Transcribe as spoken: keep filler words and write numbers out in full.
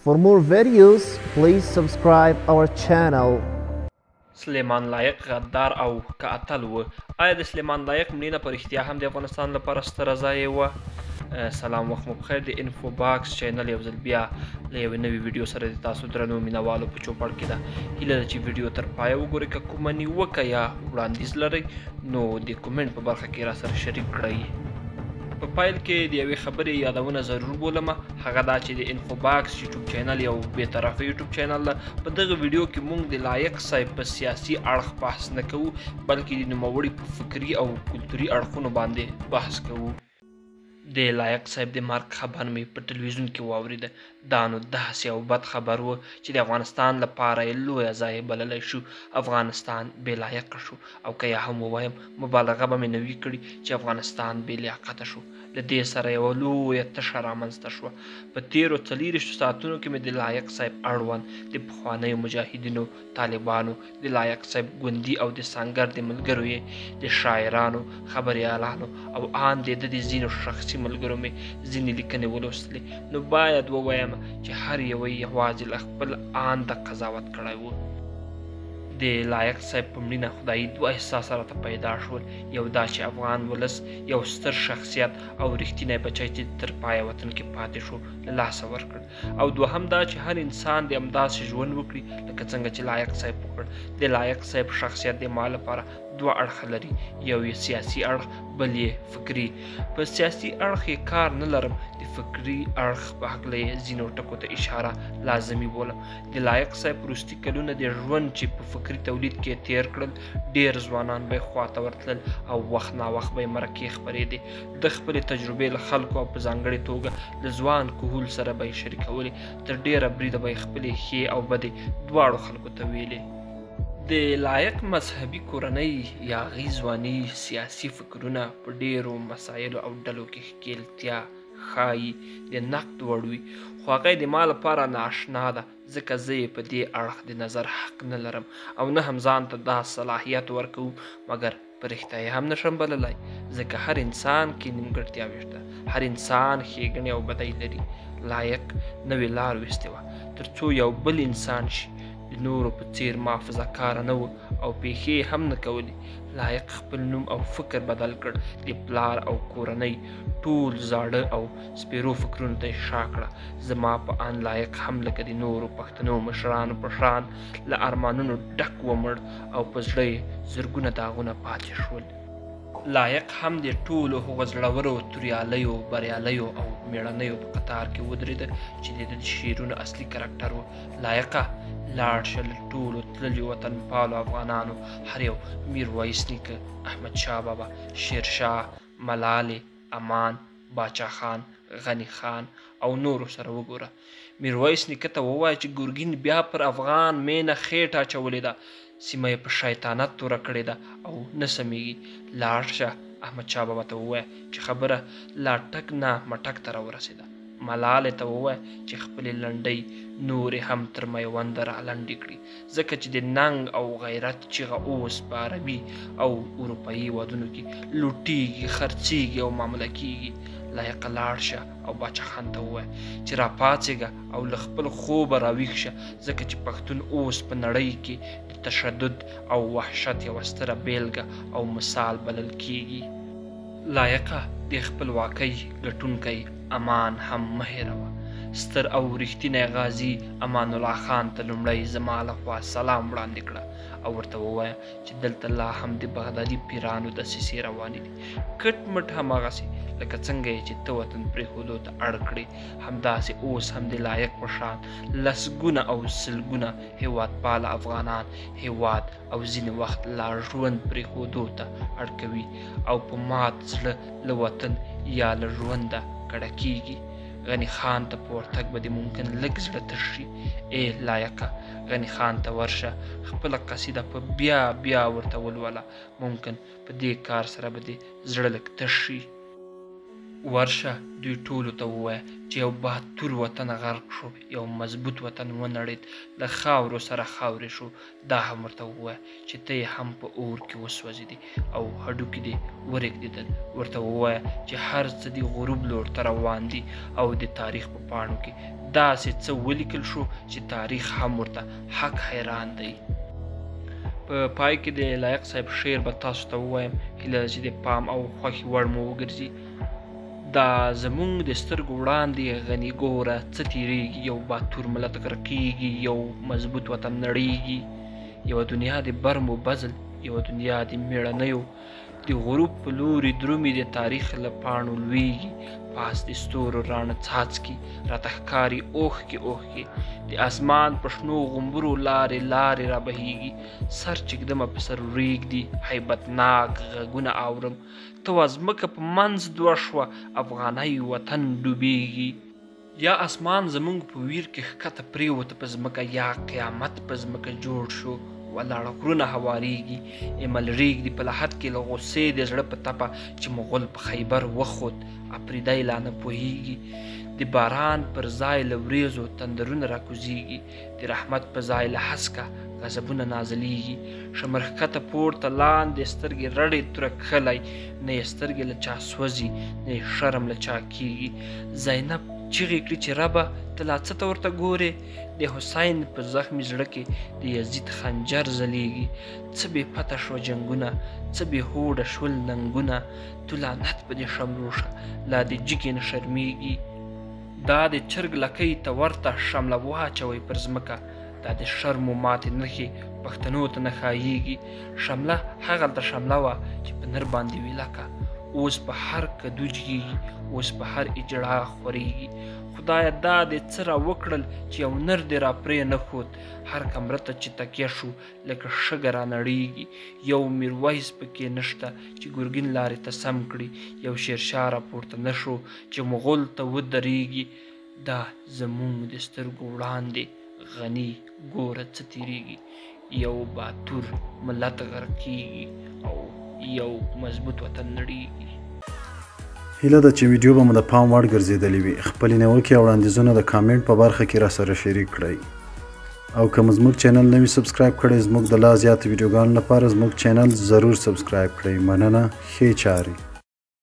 For more videos, please subscribe our channel. سلیمان لایق غدار او که اتل و آیا د سلیمان لایق مړینه په رښتیا هم د افغانستان لپاره ستره ضایع وه؟ سلام، وخت مو بخیر. د انفو باکس چینل یو ځل بیا له یوې نوې ویډیو سره د تاسو درنو مینوالو په چوپړ کې ده. هیله ده چې ویډیو تر پایه وګورئ. که کومه نیوکه یا وړاندیز لرئ نو د کومنټ په برخه کې راسره شریک کړئ. په پیل کې د یوې خبرې یادونه ضرور بولمه، هغه دا چې د انفو باکس یوټیوب چینل یو بې طرفه یوټیوب چینل ده. په دغه ویډیو کې موږ د لایق صاحب په سیاسي اړخ بحث نه کوو، بلکې د نوموړي په فکري او کلتوري اړخونو باندې بحث کوو. د لایق صاحب د مرګ خبر مې په ټلویزیون کې واورېده. دا نو داسې یو بد خبر و چې د افغانستان لپاره یې لویه ضایعه بللی شو. افغانستان بې لایقه شو، او که یا هم ووایم مبالغه به مې نه وي کړې چې افغانستان بې لیاقته شو. له دې سره یوه لویه تشه رامنځته شوه. په تېرو څلېرویشتو ساعتونو کې مې د لایق صاحب اړوند د پخوانیو مجاهدینو، طالبانو، د لایق صاحب ګوندي او د سنګر د ملګرو یې د شاعرانو، خبریالانو او ان د ده د ځینو شخصي ملګرو مې ځینې لیکنې ولوستلې. نو باید ووایم چې هر یوه یې یوازې له خپل ان د قضاوت کړی و. د لایق صاحب په مړینه خدایي دوه احساسه راته پیدا شول. یو دا چې افغان ولس یو ستر شخصیت او رښتینی بچی چې تر پایه وطن کې پاتې شو له لاسه ورکړ، او دوهم دا چې هر انسان د همداسې ژوند وکړي لکه څنګه چې لایق صاحب وکړ. د لایق صاحب شخصیت د ما لپاره دوه اړخه لري، یو یې سیاسي اړخ، بل یې فکري. په سیاسي اړخ یې کار نه لرم، د فکري اړخ په هکله یې ځینو ټکو ته اشاره لازمي بولم. د لایق صاحب وروستي کلونه د ژوند چې په فکري تولید کې تیر کړل، ډېر ځوانان به یې خواته ورتلل او وخت ناوخت به یې مرکې خپرېدې. د خپلې تجربې له خلکو او په ځانګړې توګه له ځوان کهول سره به یې شریکولې. تر ډېره بریده به یې خپلې ښې او بدې دواړو خلکو ته ویلې. د لایق مذهبي کورنۍ یا هغې ځواني سیاسي فکرونه په ډېرو مسایلو او ډلو کې ښکېلتیا ښایي د نقد وړ وي، خو هغه د ما لپاره نااشنا ده، ځکه زه یې په دې اړخ د نظر حق نه لرم او نه هم ځان ته دا صلاحیت ورکوو. مګر په رښتیا یې هم نشم بللی، ځکه هر انسان کې نیمګړتیاوې شته، هر انسان ښېګڼې او بدۍ لري. لایق نوې لار ویستې وه تر څو یو بل انسان شي. د نورو په څېر محافظه کاره نه و او پیښې هم نه کولې. لایق خپل نوم او فکر بدل کړ، د پلار او کورنۍ ټول زاړه او سپېرو فکرونو ته یې شا کړه. زما په ان لایق هم لکه د نورو پښتنو مشرانو په شان له ارمانونو ډک ومړ او په زړه یې زرګونه داغونه پاتې شول. لایق هم د ټولو هغو زړورو، توریالیو، بریالیو او مېړنیو په قطار کې ودرېده چې د ده د شعرونو اصلي کرکټر و. لایقه لاړ شه له ټولو تللیو وطن پالو افغانانو، هر یو میرویس نیکه، احمدشاه بابا، شیرشاه، ملالې، امان، باچا خان، غني خان او نورو سره وګوره. میرویس نیکه ته ووایه چې ګرګین بیا پر افغان مینه خېټه اچولې ده، سیمه یې په شیطانت توره کړې ده او نه سمیږي. لاړ شه. احمدشاه بابا ته ووایه چې خبره لا ټک نه مټک ته راورسېده. ملالې ته ووایه چې خپلې لنډۍ نورې هم تر میونده را لنډې کړي، ځکه چې د ننګ او غیرت چیغه اوس په عربي او اروپایي هېوادونو کې لوټېږي، خرڅېږي او معامله کېږي. لایقه لاړ شه او باچا خان ته ووایه چې راپاڅېږه او له خپل خوبه راویښ شه، ځکه چې پښتون اوس په نړۍ کې د تشدد او وحشت یوه ستره بیلګه او مثال بلل کېږي. لایقه د خپلواکۍ ګټونکی امان هم مه هېروه. ستر او رښتینی غازي امان الله خان ته لومړی زما لخوا سلام وړاندې کړه او ورته ووایه چې دلته لا هم د بغدادي پیرانو دسیسې روانې دي. کټ مټ هماغسې لکه څنګه یې چې ته وطن پرېښودو ته اړ کړې، همداسې اوس هم د لایق په شان لسګونه او سلګونه هېوادپاله افغانان هېواد او ځینې وخت لا ژوند پرېښودو ته اړ کوي او په مات زړه له وطن یا له ژونده کډه کېږي. غني خان ته په ورتګ به دې ممکن لږ زړه تش شي. ای لایقه، غني خان ته ورشه، خپله قصیده په بیا بیا ورته ولوله، ممکن په دې کار سره به دې زړه لږ تش شي. ورشه دوی ټولو ته ووایه چې یو باتور وطن غرق شو، یو مضبوط وطن ونړېد، له خاورو سره خاورې شو. دا هم ورته ووایه چې ته یې هم په اور کې وسوځېدې او هډوکي دې ورېږدېدل. ورته ووایه چې هر څه دې غروب لور ته روان دي او د تاریخ په پاڼو کې داسې څه ولیکل شو چې تاریخ هم ورته حق حیران دی. په پای کې د لایق صاحب شعر به تاسو ته ووایم، هیله ده چې د پام او خوښې وړ مو وګرځي. دا زمونږ د سترګو وړاندې غني ګوره څه تیریږي، یو باتور ملت غرقیږي، یو مضبوط وطن نړیږي، یوه دنیا د برمو بزل، یوه دنیا د مېړنیو د غروب په لوري درومي، د تاریخ له پاڼو لویږي، پاس د ستورو راڼه څاڅکي راته ښکاري اوښکې اوښکې، د اسمان په شنو غومبرو لارې لارې را بهیږي، سر چې ږدمه په سر ورېږدي هیبتناک غږونه اورم، ته وا ځمکه په منځ دوه شوه افغانۍ وطن ډوبېږي. یا اسمان زمونږ په ویر کې ښکته پرېوته په ځمکه، یا قیامت په ځمکه جوړ شو ولاړ غرونه هواریږي، ایمل ریږدي په لحد کې له غصې د زړه په تپه چې مغول په خیبر وخوت اپریدی لا نه پوهیږي، د باران پر ځای له وریځو تندرونه راکوزیږي، د رحمت په ځای له هسکه غضبونه نازلیږي، شمر ښکته پورته لاندې سترګې رډې توره کښلی، نه یې سترګې له چا سوځي نه یې شرم له چا کیږي. زینب چیغې کړي چې ربه ته لا څه ته ورته ګورې، د حسین په زخمي زړه کې د یزید خنجر ځلیږي، څه بې پته شوه جنګونه، څه بې هوډه شول ننګونه، تو لعنت په دې شملو شه لا د جګې نه شرمېږي. دا د چرګ لکۍ ته ورته شمله واچوئ پر ځمکه، دا د شرم و ماتې نښې پښتنو ته نه ښایېږي. شمله هغلته شمله وه چې په نر باندې وي لکه، اوس په هر کدو جګېږي، اوس په هر اجړا خورېږي. خدایه دا دې څه را وکړل چې یو نر دې را پرې نه ښود، هر کمره ته چې تکیه شو لکه شګه را نړېږي. یو میرویس پکې نشته چې ګرګین لارې ته سم کړي، یو شیرشاه را پورته نه شو چې مغول ته ودرېږي. دا زمونږ د سترګو وړاندې غني ګوره څه تیریږي، یو باتور ملت غرقیږي او یو مضبوط وطن نړیږي. هیله ده چې ویډیو به مو د پام وړ ګرځېدلې وي. خپلې نیوکې او وړاندیزونه د کامنټ په برخه کې راسره شریک کړئ، او که مو زموږ چینل نه وي سبسکرایب کړی، زموږ د لا زیاتو ویډیوګانو لپاره زموږ چینل ضرور سبسکرایب کړئ. مننه، ښې چارې.